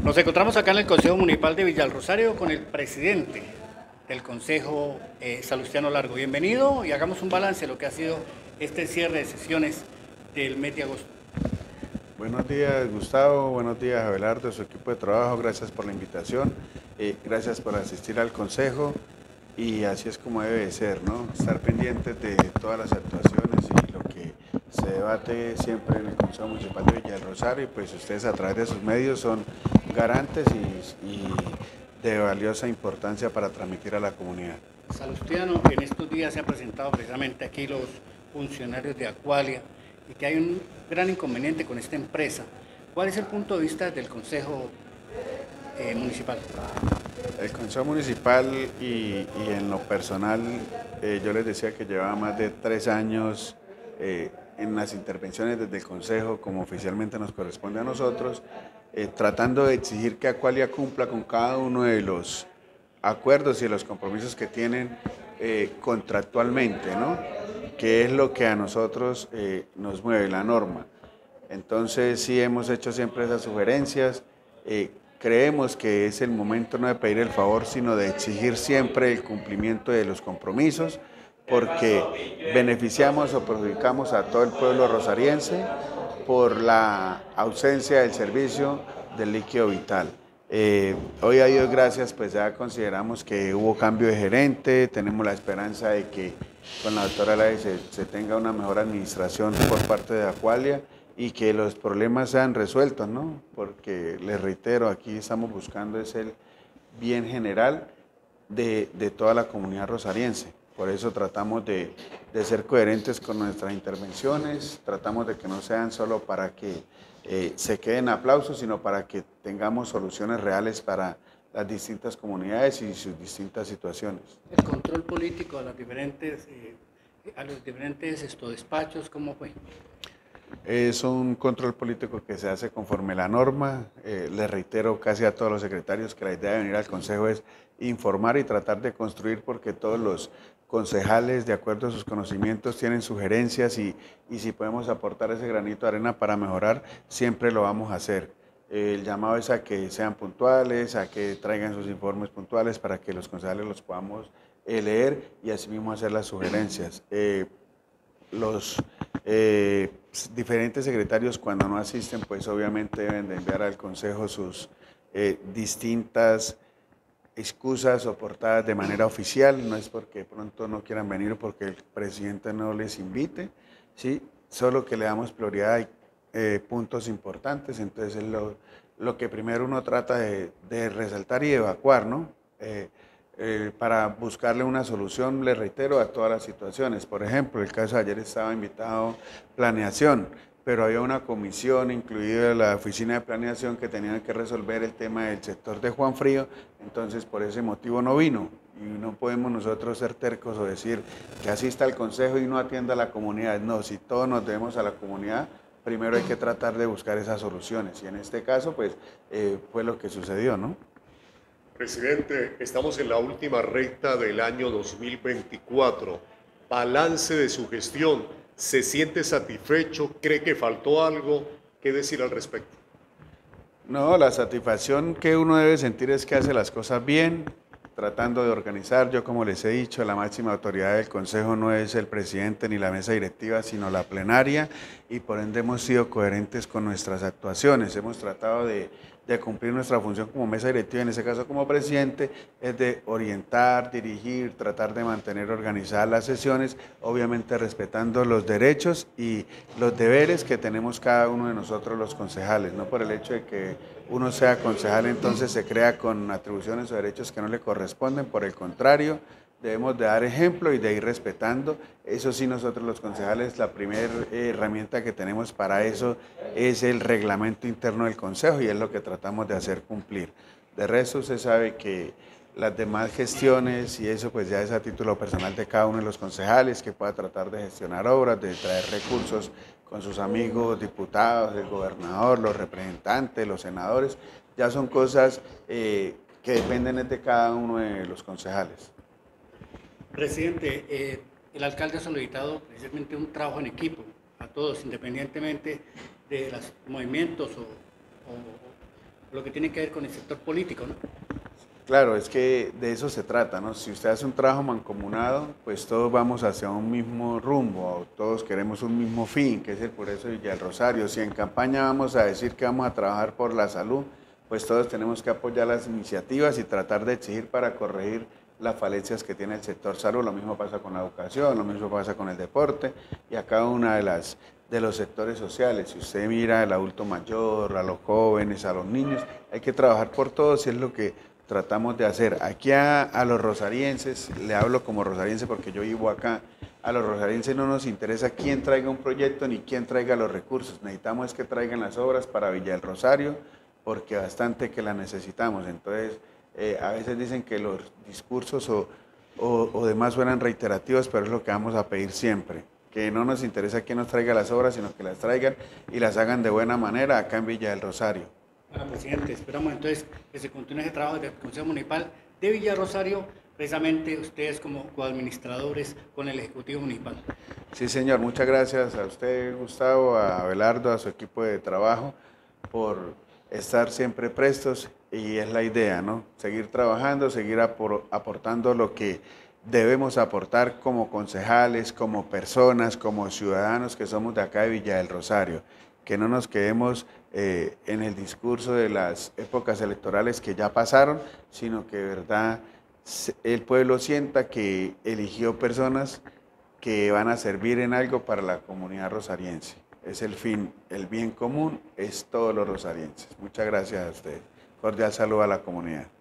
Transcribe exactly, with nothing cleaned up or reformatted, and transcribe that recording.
Nos encontramos acá en el Consejo Municipal de Villarrosario con el presidente del Consejo, eh, Salustiano Largo. Bienvenido y hagamos un balance de lo que ha sido este cierre de sesiones del mes de agosto. Buenos días, Gustavo. Buenos días, Abelardo, su equipo de trabajo. Gracias por la invitación. Eh, gracias por asistir al Consejo. Y así es como debe de ser, ¿no? Estar pendientes de todas las actuaciones y lo que se debate siempre en el Consejo Municipal de Villarrosario. Y pues ustedes a través de sus medios son garantes y, y de valiosa importancia para transmitir a la comunidad. Salustiano, en estos días se han presentado precisamente aquí los funcionarios de Aqualia y que hay un gran inconveniente con esta empresa. ¿Cuál es el punto de vista del Consejo eh, Municipal? El Consejo Municipal y, y en lo personal, eh, yo les decía que llevaba más de tres años eh, en las intervenciones desde el Consejo, como oficialmente nos corresponde a nosotros, eh, tratando de exigir que Aqualia cumpla con cada uno de los acuerdos y los compromisos que tienen eh, contractualmente, ¿no? Que es lo que a nosotros eh, nos mueve, la norma. Entonces sí hemos hecho siempre esas sugerencias. Eh, creemos que es el momento no de pedir el favor, sino de exigir siempre el cumplimiento de los compromisos, porque beneficiamos o perjudicamos a todo el pueblo rosariense por la ausencia del servicio del líquido vital. Eh, hoy a Dios gracias, pues ya consideramos que hubo cambio de gerente, tenemos la esperanza de que con la doctora Lai se, se tenga una mejor administración por parte de Aqualia y que los problemas sean resueltos, ¿no? Porque les reitero, aquí estamos buscando es el bien general de, de toda la comunidad rosariense. Por eso tratamos de, de ser coherentes con nuestras intervenciones, tratamos de que no sean solo para que eh, se queden aplausos, sino para que tengamos soluciones reales para las distintas comunidades y sus distintas situaciones. El control político a, las diferentes, eh, a los diferentes esto, despachos, ¿cómo fue? Es un control político que se hace conforme la norma. Eh, les reitero casi a todos los secretarios que la idea de venir al Consejo es informar y tratar de construir, porque todos los concejales, de acuerdo a sus conocimientos, tienen sugerencias y, y si podemos aportar ese granito de arena para mejorar, siempre lo vamos a hacer. Eh, el llamado es a que sean puntuales, a que traigan sus informes puntuales para que los concejales los podamos eh, leer y asimismo hacer las sugerencias. Eh, los eh, diferentes secretarios, cuando no asisten, pues obviamente deben de enviar al Consejo sus eh, distintas excusas soportadas de manera oficial. No es porque pronto no quieran venir o porque el presidente no les invite, ¿sí? Solo que le damos prioridad a eh, puntos importantes. Entonces es lo, lo que primero uno trata de, de resaltar y evacuar, ¿no? Eh, Eh, para buscarle una solución, le reitero, a todas las situaciones. Por ejemplo, el caso de ayer estaba invitado planeación, pero había una comisión, incluida la oficina de planeación, que tenían que resolver el tema del sector de Juan Frío, entonces por ese motivo no vino. Y no podemos nosotros ser tercos o decir que asista al Consejo y no atienda a la comunidad. No, si todos nos debemos a la comunidad, primero hay que tratar de buscar esas soluciones. Y en este caso, pues, eh, fue lo que sucedió, ¿no? Presidente, estamos en la última recta del año dos mil veinticuatro. Balance de su gestión. ¿Se siente satisfecho? ¿Cree que faltó algo? ¿Qué decir al respecto? No, la satisfacción que uno debe sentir es que hace las cosas bien, tratando de organizar. Yo, como les he dicho, la máxima autoridad del Consejo no es el presidente ni la mesa directiva, sino la plenaria, y por ende hemos sido coherentes con nuestras actuaciones. Hemos tratado de, de cumplir nuestra función como mesa directiva, en ese caso como presidente, es de orientar, dirigir, tratar de mantener organizadas las sesiones, obviamente respetando los derechos y los deberes que tenemos cada uno de nosotros los concejales. No por el hecho de que uno sea concejal entonces se crea con atribuciones o derechos que no le corresponden, por el contrario, debemos de dar ejemplo y de ir respetando. Eso sí, nosotros los concejales, la primera herramienta que tenemos para eso es el reglamento interno del Consejo y es lo que tratamos de hacer cumplir. De resto, usted sabe que las demás gestiones y eso pues ya es a título personal de cada uno de los concejales, que pueda tratar de gestionar obras, de traer recursos con sus amigos diputados, el gobernador, los representantes, los senadores. Ya son cosas eh, que dependen de cada uno de los concejales. Presidente, eh, el alcalde ha solicitado precisamente un trabajo en equipo a todos, independientemente de los movimientos o, o lo que tiene que ver con el sector político, ¿no? Claro, es que de eso se trata, ¿no? Si usted hace un trabajo mancomunado, pues todos vamos hacia un mismo rumbo, todos queremos un mismo fin, que es el Progreso de Villa del Rosario. Si en campaña vamos a decir que vamos a trabajar por la salud, pues todos tenemos que apoyar las iniciativas y tratar de exigir para corregir las falencias que tiene el sector salud. Lo mismo pasa con la educación, lo mismo pasa con el deporte y a cada una de las de los sectores sociales. Si usted mira al adulto mayor, a los jóvenes, a los niños, hay que trabajar por todos y es lo que tratamos de hacer. Aquí a, a los rosarienses, le hablo como rosariense porque yo vivo acá, a los rosarienses no nos interesa quién traiga un proyecto ni quién traiga los recursos, necesitamos es que traigan las obras para Villa del Rosario, porque bastante que las necesitamos. Entonces, eh, a veces dicen que los discursos o, o, o demás suenan reiterativos, pero es lo que vamos a pedir siempre, que no nos interesa quién nos traiga las obras, sino que las traigan y las hagan de buena manera acá en Villa del Rosario. Bueno, presidente, esperamos entonces que se continúe ese trabajo del Consejo Municipal de Villa Rosario, precisamente ustedes como coadministradores con el Ejecutivo Municipal. Sí, señor, muchas gracias a usted, Gustavo, a Abelardo, a su equipo de trabajo, por estar siempre prestos, y es la idea, ¿no? Seguir trabajando, seguir aportando lo que debemos aportar como concejales, como personas, como ciudadanos que somos de acá de Villa del Rosario. Que no nos quedemos eh, en el discurso de las épocas electorales que ya pasaron, sino que de verdad el pueblo sienta que eligió personas que van a servir en algo para la comunidad rosariense. Es el fin, el bien común es todos los rosarienses. Muchas gracias a ustedes. Cordial saludo a la comunidad.